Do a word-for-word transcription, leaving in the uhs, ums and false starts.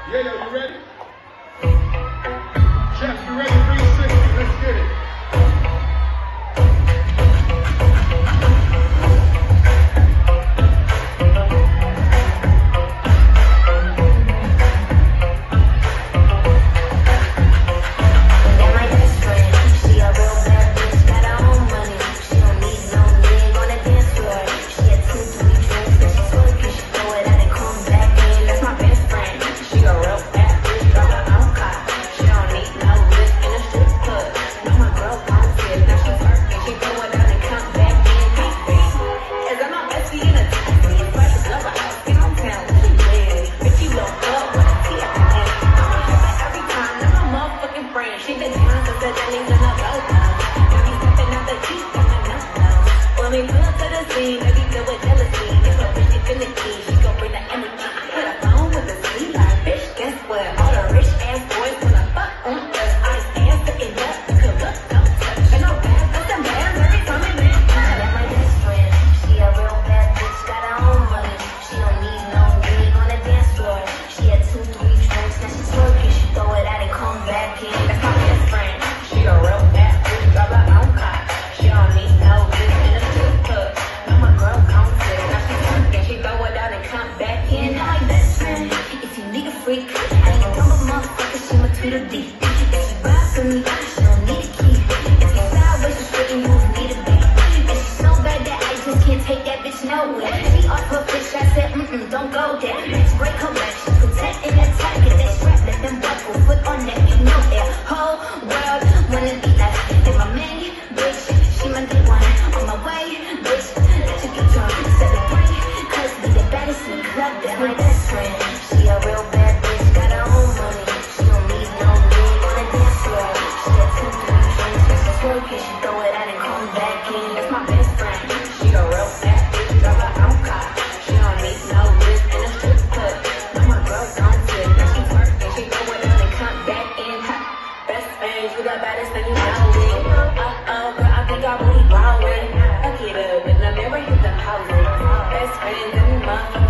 Yeah, yo, you ready? Jeff, you ready? three sixty, let's get it. She been down since the days in the boat now. Got me stepping out the Jeep, coming up now. When we pull up to the scene, baby, filled with jealousy. If a bitch get finicky, she gon' bring the energy. I hit a phone with a sweet like, bitch, guess what? All the rich ass boys wanna fuck on us. I stand sitting up, could look, don't touch. And no bad, but them bands every time we met. That's my best friend. She a real bad bitch, got her own money. She don't need no nigga on the dance floor. She had two, three drinks, now she twerking. She throw it out and come back in. That's my best friend. She a real bad bitch, got her own car. She don't need no bitch in a strip club. No, my girl gon' sit. Now she twerking, she throw it out and come back in. That's my best friend. If you need a freak, I ain't a dumb motherfucker. She my Tweedle D. If she ride for me, she don't need a key. If you sideways, you straight and you need a beat. And she's so bad that I just can't take that bitch nowhere. She off her bitch, I said, mm-mm, don't go there. Bitch, break her back, she protect and attack. Get that strap, let them buckle, foot on that, you know that. Whole world wanna be like, and my main bitch, she my day one. On my way, bitch, let you get drunk, celebrate, cause we the baddest in the club. That's my best friend. She a real bad bitch, got her own money. She don't need no nigga on the dance floor. She had two, three drinks, when she twerking, she throw it out and come back in. That's my best friend. She a real bad bitch, got her own car. She don't need no bitch in a strip club. No, my girl gon' sit. Now she twerking, she throw it out and come back in. Ha. Best friends, you the baddest and you know it. Uh-oh, girl, I think I really blow it. Fuck it up, in the mirror, you the house. Best friends and you motherfuckers.